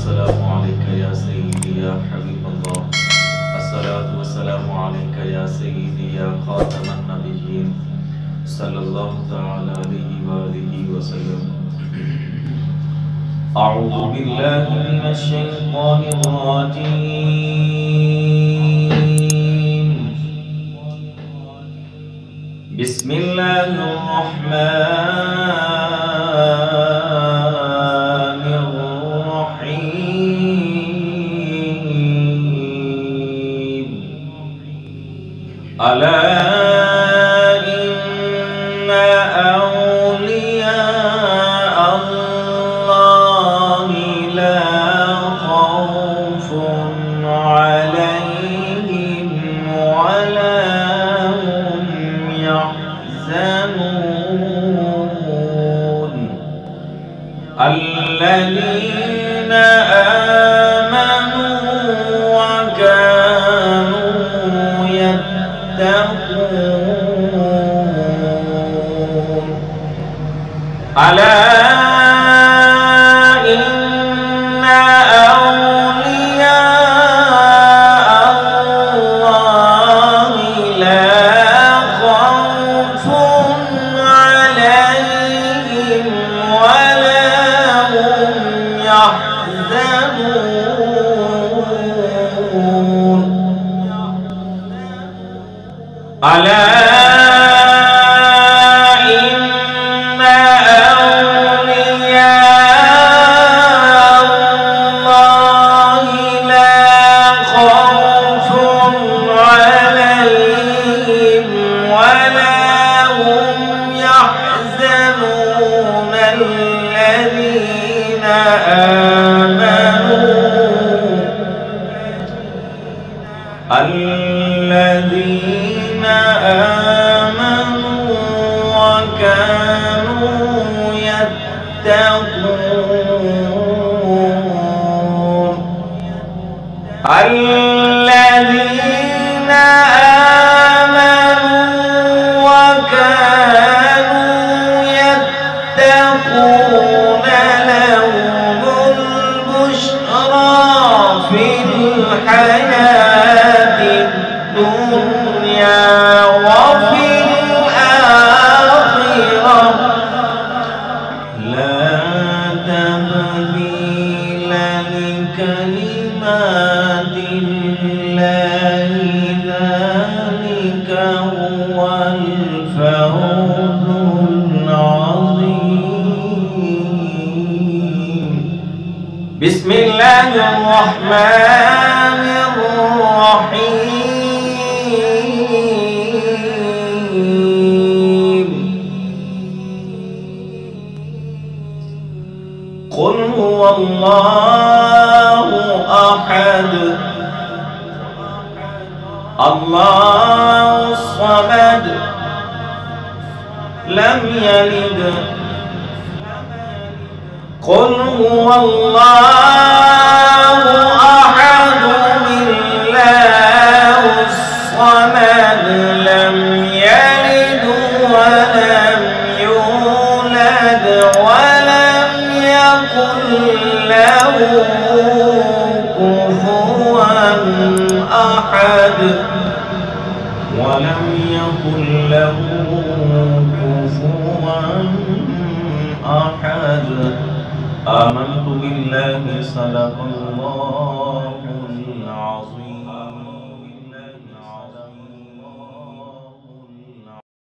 والسلام عليك يا سيدي يا حبيب الله. الصلاة والسلام عليك يا سيدي يا خاتم النبيين صلى الله تعالى عليه وآله وسلم. أعوذ بالله من الشيطان الرجيم. بسم الله الرحمن الرحيم. ألا إن أولياء الله لا خوف عليهم ولا هم يحزنون. الذين آمنوا وكانوا يتقون. ألا إن أولياء الله لا خوف عليهم ولا هم يحزنون. ألا إن أولياء الله لا خوف عليهم ولا هم يحزنون. الذين آمنوا وكانوا يتقون. الذين آمنوا وكانوا يتقون لهم البشرى في الحياة الدنيا وفي الآخرة. لا تبديل لكلمات الله. ذلك هو الفوز العظيم. بسم الله الرحمن الرحيم. قل هو الله أحد الله الصمد لم يلد. قل هو الله أحد الله الصمد لم يلد ولم يولد ولم يكن له كفوا أحد. ولم يكن له كفوا أحد. آمنت بالله صدق الله.